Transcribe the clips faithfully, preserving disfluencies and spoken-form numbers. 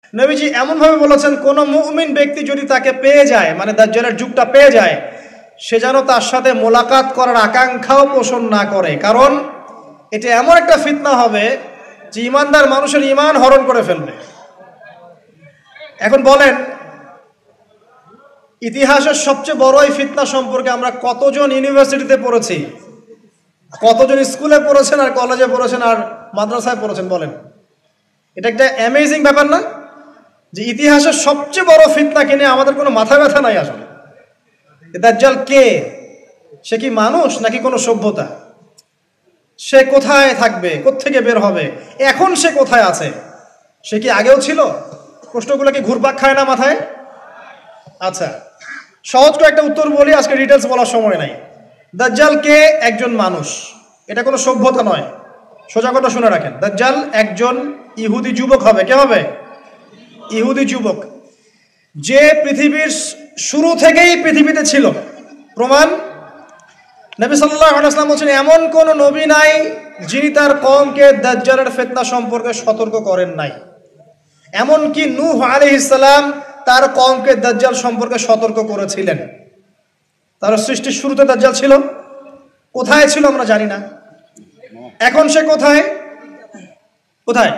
নবীজি এমনভাবে বলেছেন, কোনো মুমিন ব্যক্তি যদি তাকে পেয়ে যায়, মানে দাজ্জালের যুগটা পেয়ে যায়, সে যেন তার সাথে মোলাকাত করার আকাঙ্ক্ষাও পোষণ না করে, কারণ এটা এমন একটা ফিতনা হবে যে ইমানদার মানুষের ইমান হরণ করে ফেলবে। এখন বলেন, ইতিহাসের সবচেয়ে বড় এই ফিতনা সম্পর্কে আমরা কতজন ইউনিভার্সিটিতে পড়েছি, কতজন স্কুলে পড়েছেন আর কলেজে পড়েছেন আর মাদ্রাসায় পড়েছেন? বলেন, এটা একটা অ্যামেজিং ব্যাপার না যে ইতিহাসের সবচেয়ে বড় ফিতনা কিনে আমাদের কোনো মাথা ব্যথা নাই আসলে। দাজ্জাল কে? সে কি মানুষ নাকি কোনো সভ্যতা? সে কোথায় থাকবে? কোত্থেকে বের হবে? এখন সে কোথায় আছে? সে কি আগেও ছিল? প্রশ্নগুলো কি ঘুরপাক খায় না মাথায়? আচ্ছা, সহজ করে একটা উত্তর বলি, আজকে ডিটেলস বলার সময় নাই। দাজ্জাল কে? একজন মানুষ, এটা কোনো সভ্যতা নয়। সোজা কথা শুনে রাখেন, দাজ্জাল একজন ইহুদি যুবক হবে। কে হবে? ইহুদি যুবক, যে পৃথিবীর শুরু থেকেই পৃথিবীতে ছিল। প্রমাণ, নবী সাল্লাল্লাহু আলাইহি ওয়াসাল্লাম বলেছেন, এমন কোন নবী নাই যিনি তার কওমকে দাজ্জালের ফিতনা সম্পর্কে সতর্ক করেন নাই। এমনকি নূহ আলাইহিস সালাম তার কওমকে দাজ্জাল সম্পর্কে সতর্ক করেছিলেন। তার সৃষ্টির শুরুতে দাজ্জাল ছিল। কোথায় ছিল আমরা জানি না। এখন সে কোথায়? কোথায়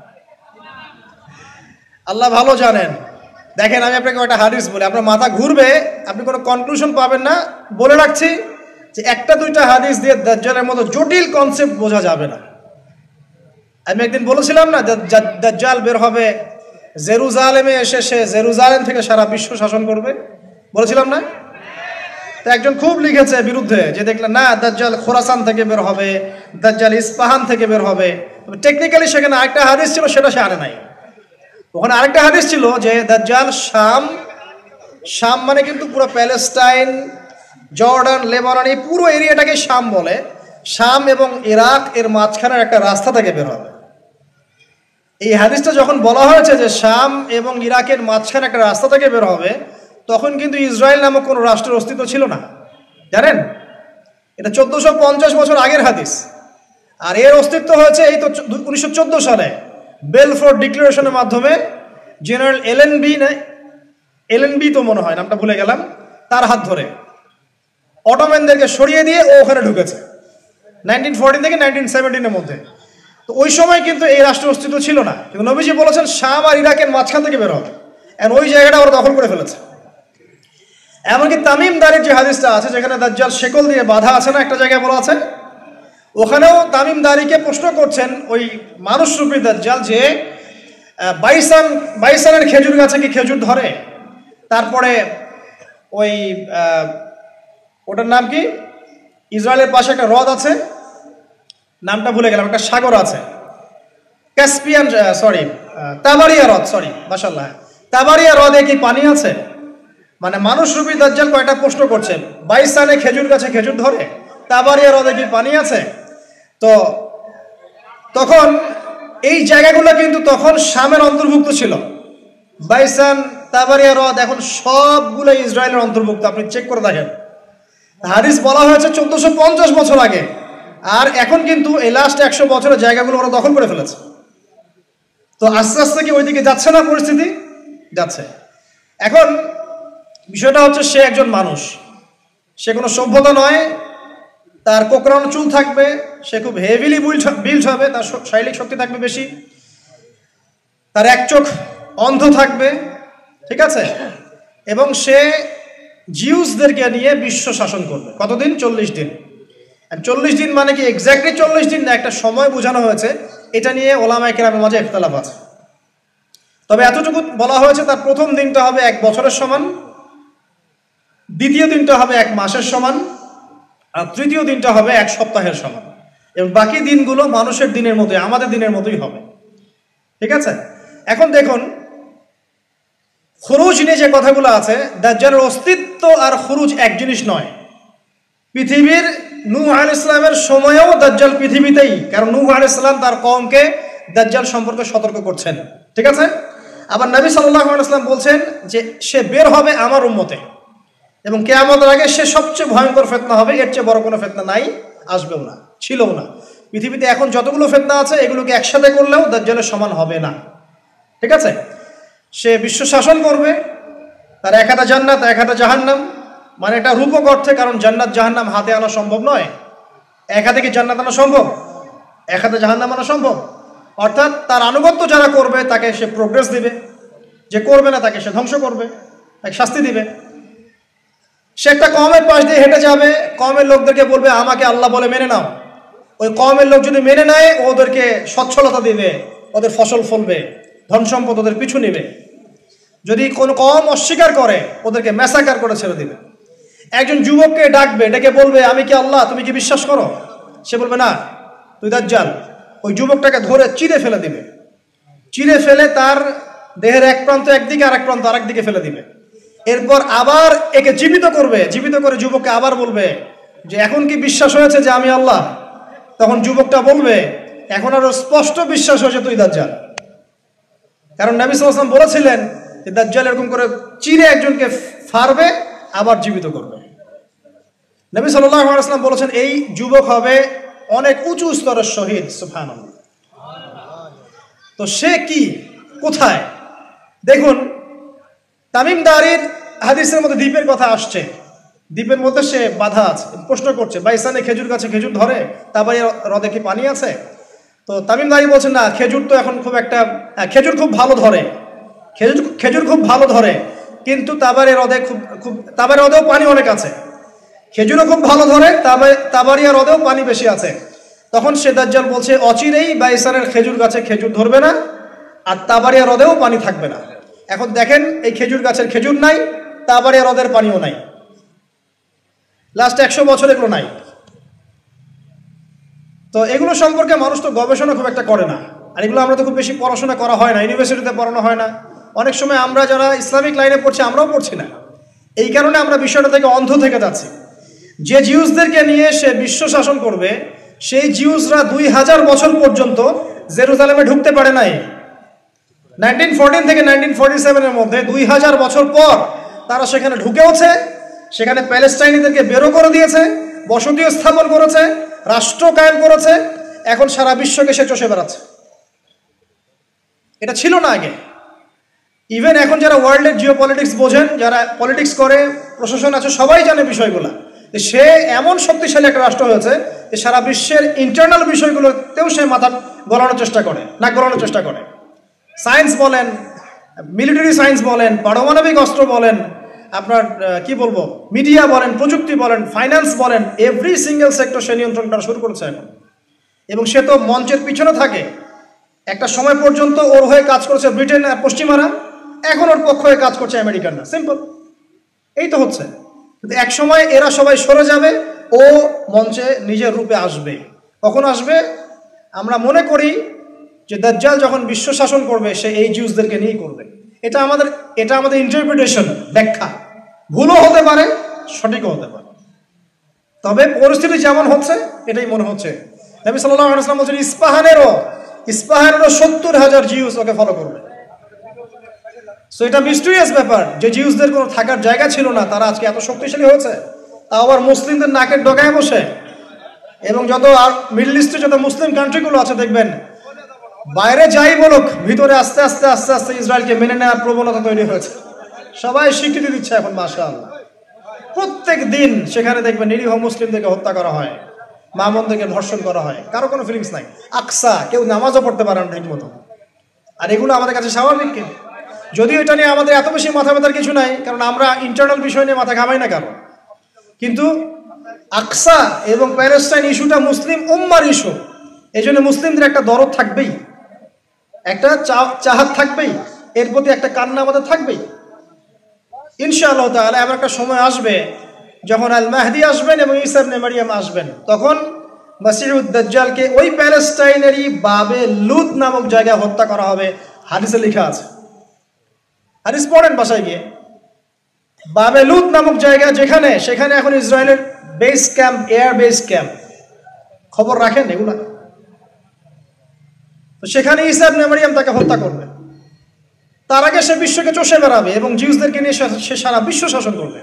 আল্লাহ ভালো জানেন। দেখেন, আমি আপনাকে একটা হাদিস বলি, আপনার মাথা ঘুরবে, আপনি কোনো কনক্লুশন পাবেন না। বলে রাখছি যে একটা দুইটা হাদিস দিয়ে দাজ্জালের মতো জটিল কনসেপ্ট বোঝা যাবে না। আমি একদিন বলেছিলাম না, দাজ্জাল বের হবে জেরুজালেমে এসে, সে জেরুজালেম থেকে সারা বিশ্ব শাসন করবে, বলেছিলাম না? তো একজন খুব লিখেছে বিরুদ্ধে, যে দেখলেন না দাজ্জাল খোরাসান থেকে বের হবে, দাজ্জাল ইস্পাহান থেকে বের হবে। টেকনিক্যালি সেখানে আরেকটা হাদিস ছিল, সেটা সে আনে নাই। ওখানে আরেকটা হাদিস ছিল যে দাজ্জাল শাম, শাম মানে কিন্তু পুরো প্যালেস্টাইন, জর্ডান, লেবানন, এই পুরো এরিয়াটাকে শাম বলে। শাম এবং ইরাক এর মাঝখানের একটা রাস্তা থেকে বের হবে। এই হাদিসটা যখন বলা হয়েছে যে শাম এবং ইরাকের মাঝখানে একটা রাস্তা থেকে বের হবে, তখন কিন্তু ইসরায়েল নামক কোনো রাষ্ট্রের অস্তিত্ব ছিল না, জানেন? এটা চোদ্দশো পঞ্চাশ বছর আগের হাদিস। আর এর অস্তিত্ব হয়েছে এই তো উনিশশো চোদ্দ সালে বেলফোর ডিক্লারেশনের মাধ্যমে। জেনারেল এলেন বি না এলেন বি তো মনে হয়, নামটা ভুলে গেলাম, তার হাত ধরে অটোম্যানদেরকে সরিয়ে দিয়ে ও ওখানে ঢুকেছে নাইনটিন ফোরটিন থেকে নাইনটিন সেভেন্টিনের মধ্যে। তো ওই সময় কিন্তু এই রাষ্ট্রের অস্তিত্ব ছিল না, কিন্তু নবীজি বলেছেন শাম আর ইরাকের মাঝখান থেকে বের হবে, আর ওই জায়গাটা ওরা দখল করে ফেলেছে। এমনকি তামিম দারির যে হাদিসটা আছে, যেখানে দাজ্জাল শেকল দিয়ে বাধা আছে না, একটা জায়গায় বলা আছে, ওখানেও তামিম দারিকে প্রশ্ন করছেন ওই মানুষরূপী দাজ্জাল যে বাইসান বাইসানের খেজুর গাছে কি খেজুর ধরে? তারপরে ওই ওটার নাম কি, ইসরায়েলের পাশে একটা হ্রদ আছে, নামটা ভুলে গেলাম, একটা সাগর আছে, ক্যাসপিয়ান, সরি তাবারিয়া হ্রদ, সরি মাশাআল্লাহ, তাবারিয়া হ্রদে কি পানি আছে? মানে মানুষরূপী দাজ্জাল কয়টা প্রশ্ন করছে, বাইসানে খেজুর গাছে খেজুর ধরে, তাবারিয়া হ্রদে কি পানি আছে? তো তখন এই জায়গাগুলো কিন্তু তখন শামের অন্তর্ভুক্ত ছিল। বাইসান, তাবারিয়া হ্রদ এখন সবগুলো ইসরায়েলের অন্তর্ভুক্ত, আপনি চেক করে দেখেন। হাদিস বলা হয়েছে চোদ্দশো পঞ্চাশ বছর আগে, আর এখন কিন্তু এই লাস্ট একশো বছরের জায়গাগুলো ওরা দখল করে ফেলেছে। তো আস্তে আস্তে কি ওইদিকে যাচ্ছে না পরিস্থিতি? যাচ্ছে। এখন বিষয়টা হচ্ছে, সে একজন মানুষ, সে কোনো সভ্যতা নয়, তার কোকড়ানো চুল থাকবে, সে খুব হেভিলি বিল্ড হবে, তার শারীরিক শক্তি থাকবে বেশি, তার এক চোখ অন্ধ থাকবে, ঠিক আছে, এবং সে জিউসদেরকে নিয়ে বিশ্ব শাসন করবে। কতদিন? চল্লিশ দিন। চল্লিশ দিন মানে কি এক্স্যাক্টলি চল্লিশ দিন না, একটা সময় বোঝানো হয়েছে, এটা নিয়ে ওলামায়ে কেরামের মাঝে ইখতিলাফ আছে। তবে এতটুকু বলা হয়েছে, তার প্রথম দিনটা হবে এক বছরের সমান, দ্বিতীয় দিনটা হবে এক মাসের সমান, আর তৃতীয় দিনটা হবে এক সপ্তাহের সমান, এবং বাকি দিনগুলো মানুষের দিনের মতোই, আমাদের দিনের মতোই হবে, ঠিক আছে? এখন দেখুন, খুরুজ নিয়ে যে কথাগুলো আছে, দাজ্জালের অস্তিত্ব আর খুরুজ এক জিনিস নয়। পৃথিবীর নূহ আলাইহিস সালামের সময়েও দাজ্জাল পৃথিবীতেই, কারণ নূহ আলাইহিস সালাম তার কওমকে দাজ্জাল সম্পর্কে সতর্ক করছেন, ঠিক আছে? আবার নবী সাল্লাল্লাহু আলাইহি ওয়াসাল্লাম বলছেন যে সে বের হবে আমার উম্মতে, এবং কিয়ামতের আগে সে সবচেয়ে ভয়ঙ্কর ফিতনা হবে, এর চেয়ে বড় কোনো ফিতনা নাই, আসবেও না, ছিলও না। পৃথিবীতে এখন যতগুলো ফিতনা আছে, এগুলোকে একসাথে করলেও দাজ্জালের সমান হবে না, ঠিক আছে? সে বিশ্ব শাসন করবে, তার এক হাতে জান্নাত এক হাতে জাহান্নাম, মানে এটা রূপক অর্থে, কারণ জান্নাত জাহান্নাম হাতে আনা সম্ভব নয়। এক হাতে কি জান্নাত আনা সম্ভব? এক হাতে জাহান্নাম আনা সম্ভব? অর্থাৎ তার আনুগত্য যারা করবে তাকে সে প্রোগ্রেস দিবে, যে করবে না তাকে সে ধ্বংস করবে, তাকে শাস্তি দিবে। সে একটা কমের পাশ দিয়ে হেঁটে যাবে, কমের লোকদেরকে বলবে আমাকে আল্লাহ বলে মেনে নাও। ওই কমের লোক যদি মেনে নেয় ওদেরকে সচ্ছলতা দিবে, ওদের ফসল ফলবে, ধন সম্পদ ওদের পিছু নিবে। যদি কোনো কম অস্বীকার করে ওদেরকে ম্যাসাকার করে ছেড়ে দিবে। একজন যুবককে ডাকবে, ডেকে বলবে আমি কি আল্লাহ, তুমি কি বিশ্বাস করো? সে বলবে না, তুই দাজ্জাল। ওই যুবকটাকে ধরে চিরে ফেলে দিবে, চিরে ফেলে তার দেহের এক প্রান্ত একদিকে আর এক প্রান্ত আরেক দিকে ফেলে দিবে। এরপর আবার একে জীবিত করবে, জীবিত করে যুবককে আবার বলবে যে এখন কি বিশ্বাস হয়েছে যে আমি আল্লাহ? তখন যুবকটা বলবে এখন আরো স্পষ্ট বিশ্বাস হয়েছে তুই দাজ্জাল। কারণ নবী সাল্লাল্লাহু আলাইহি ওয়াসাল্লাম বলেছিলেন যে দাজ্জাল এরকম করে চিরে একজনকে ফাড়বে আবার জীবিত করবে। নবী সাল্লাল্লাহু আলাইহি ওয়াসাল্লাম বলেছেন এই যুবক হবে অনেক উঁচু স্তরের শহীদ। সুবহানাল্লাহ। তো সে কি, কোথায়? দেখুন, তামিম দারির হাদিসের মধ্যে দ্বীপের কথা আসছে, দ্বীপের মধ্যে সে বাধা আছে। প্রশ্ন করছে বাইসানে খেজুর গাছে খেজুর ধরে, তারপরে হ্রদে কি পানি আছে? তো তামিম দারি বলছেন না, খেজুর তো এখন খুব একটা, খেজুর খুব ভালো ধরে, খেজুর খেজুর খুব ভালো ধরে, কিন্তু তাবারে হ্রদে খুব খুব তাবারে হ্রদেও পানি অনেক আছে। খেজুরও খুব ভালো ধরে, তাবারিয়া হ্রদেও পানি বেশি আছে। তখন সে দাজ্জাল বলছে অচিরেই বাইসানের খেজুর গাছে খেজুর ধরবে না, আর তাবারিয়া হ্রদেও পানি থাকবে না। এখন দেখেন এই খেজুর গাছের খেজুর নাই, তাবারিয়া হ্রদের পানিও নাই, লাস্ট একশো বছর এগুলো নাই। তো এগুলো সম্পর্কে মানুষ তো গবেষণা খুব একটা করে না, আর এগুলো আমরা তো খুব বেশি পড়াশোনা করা হয় না, ইউনিভার্সিটিতে পড়ানো হয় না। অনেক সময় আমরা যারা ইসলামিক লাইনে পড়ছি আমরাও পড়ছি না, এই কারণে আমরা বিষয়টা থেকে অন্ধ থেকে যাচ্ছি। যে জিউসদেরকে নিয়ে সে বিশ্ব শাসন করবে, সেই জিউসরা দুই হাজার বছর পর্যন্ত জেরুজালেমে ঢুকতে পারে নাই। নাইনটিন ফোরটিন থেকে নাইনটিন ফোরটি সেভেনের মধ্যে দুই হাজার বছর পর তারা সেখানে ঢুকেওছে, সেখানে প্যালেস্টাইনিদেরকে বেরো করে দিয়েছে, বসতিও স্থাপন করেছে, রাষ্ট্র কায়েম করেছে। এখন সারা বিশ্বকে সে চষে বেড়াচ্ছে। এটা ছিল না আগে। ইভেন এখন যারা ওয়ার্ল্ডের জিও পলিটিক্স বোঝেন, যারা পলিটিক্স করে, প্রশাসন আছে, সবাই জানে বিষয়গুলো। সে এমন শক্তিশালী একটা রাষ্ট্র হয়েছে যে সারা বিশ্বের ইন্টারনাল বিষয়গুলোতেও সে মাথা গলানোর চেষ্টা করে, নাক গলানোর চেষ্টা করে। সায়েন্স বলেন, মিলিটারি সায়েন্স বলেন, পারমাণবিক অস্ত্র বলেন, আপনার কি বলবো, মিডিয়া বলেন, প্রযুক্তি বলেন, ফাইন্যান্স বলেন, এভরি সিঙ্গেল সেক্টর সে নিয়ন্ত্রণ করা শুরু করেছে এখন। এবং সে তো মঞ্চের পিছনে থাকে। একটা সময় পর্যন্ত ওর হয়ে কাজ করেছে ব্রিটেন আর পশ্চিমারা, এখন ওর পক্ষ হয়ে কাজ করছে আমেরিকানরা। সিম্পল, এই তো হচ্ছে। কিন্তু এক সময় এরা সবাই সরে যাবে, ও মঞ্চে নিজের রূপে আসবে। কখন আসবে? আমরা মনে করি যে দাজ্জাল যখন বিশ্ব শাসন করবে সে এই জিউসদেরকে নিয়েই করবে। এটা আমাদের এটা আমাদের ইন্টারপ্রিটেশন, ব্যাখ্যা। ভুলও হতে পারে, সঠিকও হতে পারে, তবে পরিস্থিতি যেমন হচ্ছে এটাই মনে হচ্ছে। নবী সাল্লাল্লাহু আলাইহি ওয়াসাল্লাম বলেছেন ইস্পাহানেরও ইস্পাহানেরও সত্তর হাজার জিউস ওকে ফলো করবে। সো এটা মিস্টেরিয়াস ব্যাপার যে জিউসদের কোনো থাকার জায়গা ছিল না, তারা আজকে এত শক্তিশালী হয়েছে, তা আবার মুসলিমদের নাকের ডগায় বসে। এবং যত আর মিডল ইস্টে যত মুসলিম কান্ট্রিগুলো আছে দেখবেন, বাইরে যাই বলুক, ভিতরে আস্তে আস্তে আস্তে আস্তে ইসরায়েলকে মেনে নেওয়ার প্রবণতা তৈরি হয়েছে। সবাই স্বীকৃতি দিচ্ছে এখন, মাশাআল্লাহ। প্রত্যেক দিন সেখানে দেখবেন নিরীহ মুসলিমদেরকে হত্যা করা হয়, মা বোনদেরকে ধর্ষণ করা হয়, কারো কোনো ফিলিংস নাই। আকসা, কেউ নামাজও পড়তে পারে না ঠিক মতো। আর এগুলো আমাদের কাছে স্বাভাবিক। কিন্তু যদিও এটা নিয়ে আমাদের এত বেশি মাথা ব্যথার কিছু নাই, কারণ আমরা ইন্টারনাল বিষয় নিয়ে মাথা ঘামাই না কারো। কিন্তু আকসা এবং প্যালেস্টাইন ইস্যুটা মুসলিম উম্মার ইস্যু, এই জন্য মুসলিমদের একটা দরদ থাকবেই, একটা চাহাত থাকবেই, এর প্রতি একটা কান্না আমাদের থাকবেই। ইনশাআল্লাহ তাআলা এমন একটা সময় আসবে যখন আল মাহদি আসবেন এবং ঈসা ইবনে মারইয়াম আসবেন, তখন মসিহুদ দাজ্জালকে ওই প্যালেস্টাইনেরই বাবে লুদ নামক জায়গায় হত্যা করা হবে। হাদিসে লেখা আছে, হাদিস পড়েন বাসায় গিয়ে। বাবে লুদ নামক জায়গা যেখানে, সেখানে এখন ইসরায়েলের base camp, air base camp. খবর রাখেন এগুলা। তো সেখানে ঈসা ইবনে মারইয়াম তাকে হত্যা করবে। তার আগে সে বিশ্বকে চষে বেড়াবে এবং জিউসদেরকে নিয়ে সে সারা বিশ্ব শাসন করবে।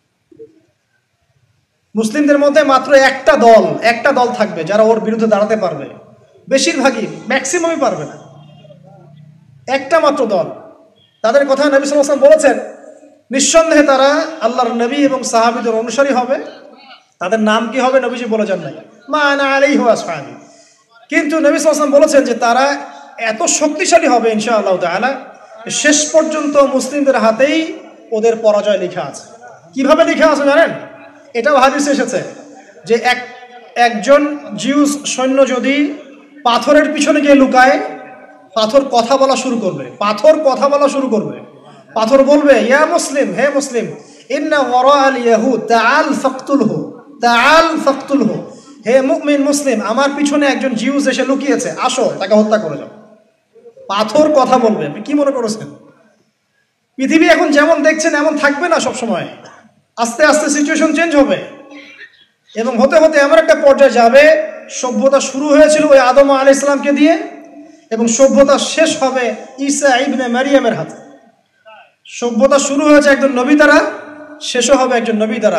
মুসলিমদের মধ্যে মাত্র একটা দল একটা দল থাকবে যারা ওর বিরুদ্ধে দাঁড়াতে পারবে। বেশিরভাগই, ম্যাক্সিমামই পারবে না। একটা মাত্র দল, তাদের কথা নবী সাল্লাল্লাহু আলাইহি ওয়াসাল্লাম বলেছেন নিঃসন্দেহে তারা আল্লাহর নবী এবং সাহাবীদের অনুসারী হবে। তাদের নাম কি হবে নবীজি বলে যান নাই, মা আনা আলাইহি ওয়া আসহাবি। কিন্তু নবী সাল্লাল্লাহু আলাইহি ওয়াসাল্লাম বলেছেন যে তারা এত শক্তিশালী হবে ইনশাআল্লাহ তাআলা, শেষ পর্যন্ত মুসলিমদের হাতেই ওদের পরাজয় লেখা আছে। কিভাবে লেখা আছে জানেন? এটাও হাদিসে এসেছে যে এক একজন জিউস সৈন্য যদি পাথরের পিছনে গিয়ে লুকায়, পাথর কথা বলা শুরু করবে, পাথর কথা বলা শুরু করবে। পাথর বলবে, ইয়া মুসলিম, হে মুসলিম, ইন্না ওয়ারা আল ইয়াহুদ তাআল ফাকতুলহু, তাআল ফাকতুলহু, হে মুমিন মুসলিম, আমার পিছনে একজন জিউস এসে লুকিয়েছে, আসো তাকে হত্যা করে যাও। পাথর কথা বলবে। আপনি কি মনে করেছেন পৃথিবী এখন যেমন দেখছেন এমন থাকবে না সব সময়? আস্তে আস্তে সিচুয়েশন চেঞ্জ হবে এবং হতে হতে এমন একটা পর্যায়ে যাবে, সভ্যতা শুরু হয়েছিল ওই আদম আলাইহিস সালামকে দিয়ে এবং সভ্যতা শেষ হবে ঈসা ইবনে মারিয়ামের হাতে। সভ্যতা শুরু হয়েছে একজন নবী দ্বারা, শেষও হবে একজন নবী দ্বারা।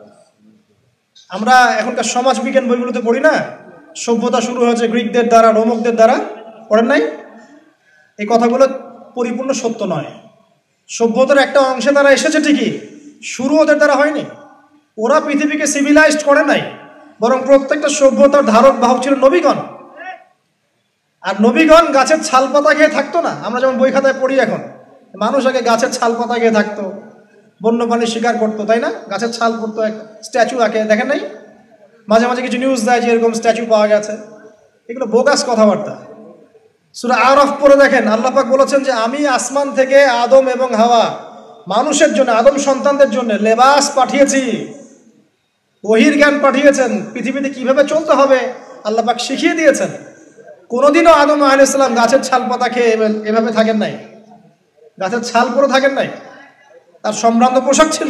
আমরা এখনকার সমাজ বিজ্ঞান বইগুলোতে পড়ি না, সভ্যতা শুরু হয়েছে গ্রিকদের দ্বারা, রোমকদের দ্বারা, পড়েন নাই? এই কথাগুলো পরিপূর্ণ সত্য নয়। সভ্যতার একটা অংশে তারা এসেছে ঠিকই, শুরু ওদের দ্বারা হয়নি। ওরা পৃথিবীকে সিভিলাইজড করে নাই, বরং প্রত্যেকটা সভ্যতার ধারক বাহক ছিল নবীগণ। আর নবীগণ গাছের ছাল পাতা খেয়ে থাকতো না। আমরা যেমন বই খাতায় পড়ি এখন, মানুষ আগে গাছের ছাল পাতা খেয়ে থাকতো, বন্যপ্রাণী শিকার করতো, তাই না? গাছের ছাল পড়তো, এক স্ট্যাচু আঁকে, দেখেন নাই? মাঝে মাঝে কিছু নিউজ দেয় যে এরকম স্ট্যাচু পাওয়া গেছে। এগুলো বোগাস কথাবার্তা। সূরা আরাফ পড়ে দেখেন, আল্লাহ পাক বলেছেন যে আমি আসমান থেকে আদম এবং হাওয়া মানুষের জন্য, আদম সন্তানদের জন্য লেবাস পাঠিয়েছি, ওহীর জ্ঞান পাঠিয়েছেন, পৃথিবীতে কিভাবে চলতে হবে আল্লাহ পাক শিখিয়ে দিয়েছেন। কোনোদিনও আদম আলাইহিস সালাম গাছের ছাল পাতা খেয়ে এভাবে থাকেন নাই, গাছের ছাল পরে থাকেন নাই, তার সম্ভ্রান্ত পোশাক ছিল।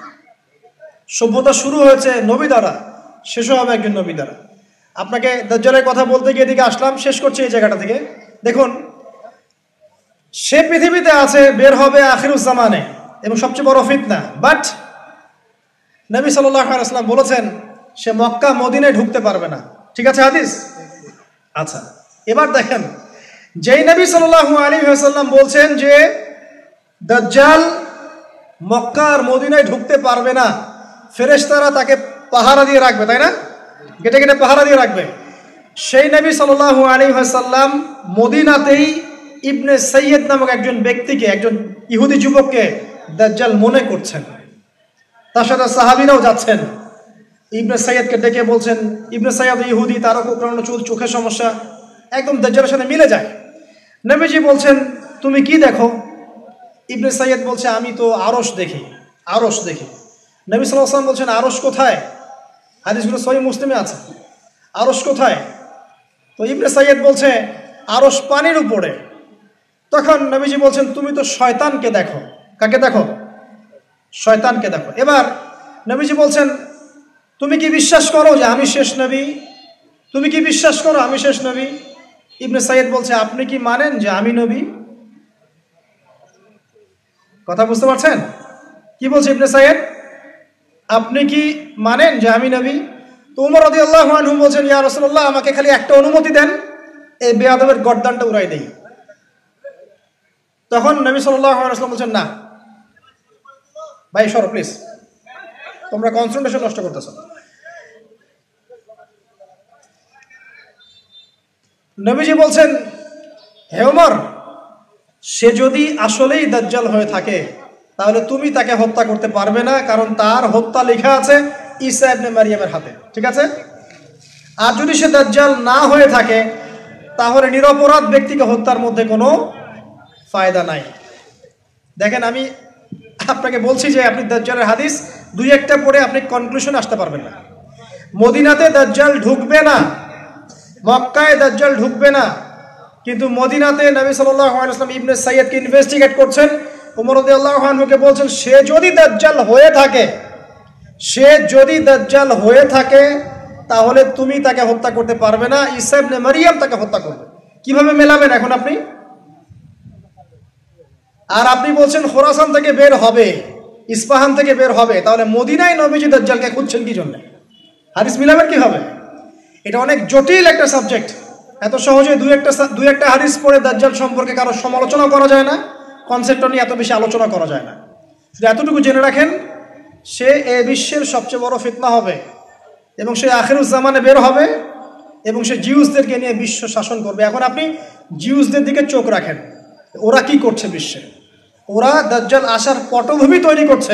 সভ্যতা শুরু হয়েছে নবী দ্বারা, শেষও হবে একজন নবী দ্বারা। আপনাকে দাজ্জালের কথা বলতে গিয়ে এদিকে আসলাম, শেষ করছি এই জায়গাটা থেকে। দেখুন, সে পৃথিবীতে আছে, বের হবে আখিরুজ জামানে এবং সবচেয়ে বড় ফিতনা। বাট নবী সাল্লাল্লাহু আলাইহি ওয়াসাল্লাম বলেছেন সে মক্কা মদিনায় ঢুকতে পারবে না। ঠিক আছে হাদিস? আচ্ছা, এবার দেখেন, যেই নবী সাল্লাল্লাহু আলাইহি ওয়াসাল্লাম বলছেন যে দাজ্জাল মক্কা আর মদিনায় ঢুকতে পারবে না, ফেরেশতারা তাকে পাহারা দিয়ে রাখবে, তাই না? গেটে গেটে পাহারা দিয়ে রাখবে। সেই নবী সাল্লাল্লাহু আলাইহি ওয়াসাল্লাম মদিনাতেই ইবনে সাইয়্যিদ নামক একজন ব্যক্তিকে, একজন ইহুদি যুবককে দাজ্জাল মনে করছেন। তার সাথে সাহাবীরাও যাচ্ছেন। ইবনে সাইয়্যিদকে ডেকে বলছেন, ইবনে সাইয়্যিদ ইহুদি, তারও কোকড়ানো চুল, চোখের সমস্যা, একদম দাজ্জালের সাথে মিলে যায়। নবীজি বলছেন তুমি কি দেখো? ইবনে সাইয়্যিদ বলছে আমি তো আরশ দেখি, আরশ দেখি। নবী সাল্লাল্লাহু আলাইহি ওয়াসাল্লাম বলছেন আরশ কোথায়? হাদিসগুলো সহিহ মুসলিমে আছে। আরশ কোথায়? তো ইবনে সাইয়্যিদ বলছে আরশ পানির উপরে। তখন নবীজি বলছেন তুমি তো শয়তানকে দেখো। কাকে দেখো? শয়তানকে দেখো। এবার নবীজি বলছেন তুমি কি বিশ্বাস করো যে আমি শেষ নবী? তুমি কি বিশ্বাস করো আমি শেষ নবী? ইবনে সাইয়্যিদ বলছে আপনি কি মানেন যে আমি নবী? কথা বুঝতে পারছেন কি বলছে ইবনে সাইয়্যিদ? আপনি কি মানেন যে আমি নবী? তো ওমর রাদিয়াল্লাহু আনহু বলছেন ইয়া রাসূলুল্লাহ আমাকে খালি একটা অনুমতি দেন, এই বেয়াদবের গর্দানটা উড়াই দেই। তখন নবী সাল্লাল্লাহু আলাইহি ওয়াসাল্লাম বলছেন না ভাই সরো প্লিজ, তোমরা কনসেন্ট্রেশন নষ্ট করতেছো। নবীজি বলছেন হে ওমর, সে যদি আসলেই দাজ্জাল হয়ে থাকে তাহলে তুমি তাকে হত্যা করতে পারবে না, কারণ তার হত্যা লেখা আছে ঈসা ইবনে মারিয়ামের হাতে। ঠিক আছে? আর যদি সে দাজ্জাল না হয়ে থাকে তাহলে নিরপরাধ ব্যক্তিকে হত্যার মধ্যে কোনো ফায়দা নাই। দেখেন, আমি আপনাকে বলছি যে আপনি দাজ্জালের হাদিস দুই একটা পড়ে আপনি কনক্লুশন আসতে পারবেন না। মদিনাতে দাজ্জাল ঢুকবে না, মক্কায় দাজ্জাল ঢুকবে না, কিন্তু মদিনাতে নবী সাল্লাল্লাহু আলাইহি ওয়াসাল্লাম ইবনে সাইয়্যিদকে ইনভেস্টিগেট করছেন। ওমর রাদিয়াল্লাহু আনহুকে বলছেন সে যদি দাজ্জাল হয়ে থাকে, সে যদি দাজ্জাল হয়ে থাকে তাহলে তুমি তাকে হত্যা করতে পারবে না, ঈসা ইবনে মারিয়াম তাকে হত্যা করবে। কিভাবে মেলাবেন এখন আপনি? আর আপনি বলছেন খোরাসান থেকে বের হবে, ইস্পাহান থেকে বের হবে, তাহলে মদিনায় নবীজি দাজ্জালকে খুঁজছেন কি জন্য? হাদিস মিলাবেন কি হবে? এটা অনেক জটিল একটা সাবজেক্ট। এত সহজে দুই একটা দুই একটা হাদিস পড়ে দাজ্জাল সম্পর্কে কারো সমালোচনা করা যায় না, কনসেপ্টটা নিয়ে এত বেশি আলোচনা করা যায় না। শুধু এতটুকু জেনে রাখেন, সে এ বিশ্বের সবচেয়ে বড় ফিতনা হবে এবং সে আখিরুজ্জামানে বের হবে এবং সে জিউসদেরকে নিয়ে বিশ্ব শাসন করবে। এখন আপনি জিউসদের দিকে চোখ রাখেন, ওরা কি করছে বিশ্বে। ওরা দাজ্জাল আসার পটভূমি তৈরি করছে।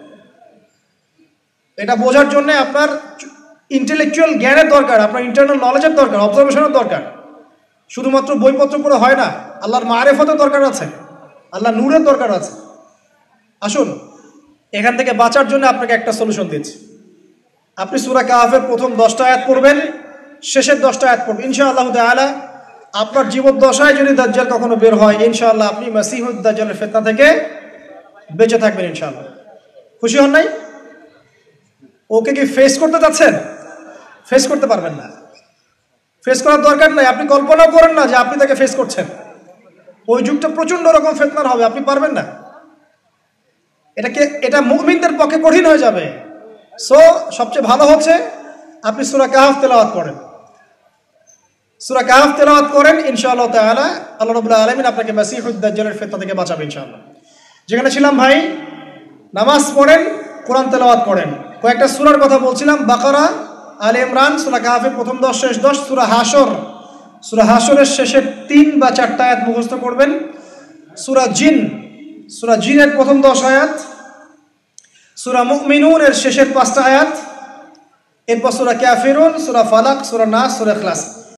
এটা বোঝার জন্য আপনার ইন্টেলেকচুয়াল জ্ঞানের দরকার, আপনার ইন্টারনাল নলেজের দরকার, অবজারভেশনের দরকার। শুধুমাত্র বইপত্র পড়ে হয় না, আল্লাহর মারেফতের দরকার আছে, আল্লাহর নূরের দরকার আছে। আসুন, এখান থেকে বাঁচার জন্য আপনাকে একটা সলিউশন দিচ্ছি। আপনি সূরা কাহফের প্রথম দশটা আয়াত পড়বেন, শেষের দশটা আয়াত পড়বেন। ইনশাআল্লাহ তাআলা আপনার জীবদ্দশায় যদি দাজ্জাল কখনো বের হয়, ইনশাআল্লাহ আপনি মাসিহুদ দাজ্জালের ফিতনা থেকে বেঁচে থাকবেন ইনশাআল্লাহ। খুশি হন নাই? ওকে কি ফেস করতে যাচ্ছেন? ফেস করতে পারবেন না। ফেস করার দরকার নাই। আপনি কল্পনাও করেন না যে আপনি তাকে ফেস করছেন। ওই যুগটা প্রচন্ড রকম ফিতনার হবে, আপনি পারবেন না। এটাকে এটা মুমিনদের পক্ষে কঠিন হয়ে যাবে। সো সবচেয়ে ভালো হচ্ছে আপনি সূরা কাহফ তেলাওয়াত করেন। সূরা কাহফ তেলাওয়াত করেন, ইনশাআল্লাহ তাআলা আল্লাহ রাব্বুল আলামিন আপনাকে মাসিহুদ দাজ্জালের ফিতনা থেকে বাঁচাবে ইনশাআল্লাহ। যেখানে ছিলাম ভাই, নামাজ পড়েন, কোরআন তেলাওয়াত করেন। কয়েকটা সূরার কথা বলছিলাম, বাকারা, আলে ইমরান, সূরা কাহফের প্রথম দশ, শেষ দশ, সূরা হাশর, সূরা হাশরের শেষের তিন বা চারটা আয়াত মুখস্থ করবেন। সূরা জিন, সূরা জিনের প্রথম দশ আয়াত, সূরা মুমিনুন এর শেষের পাঁচটা আয়াত, এরপর সূরা কাফিরুন, সূরা ফালাক, সূরা নাস, সূরা ইখলাস।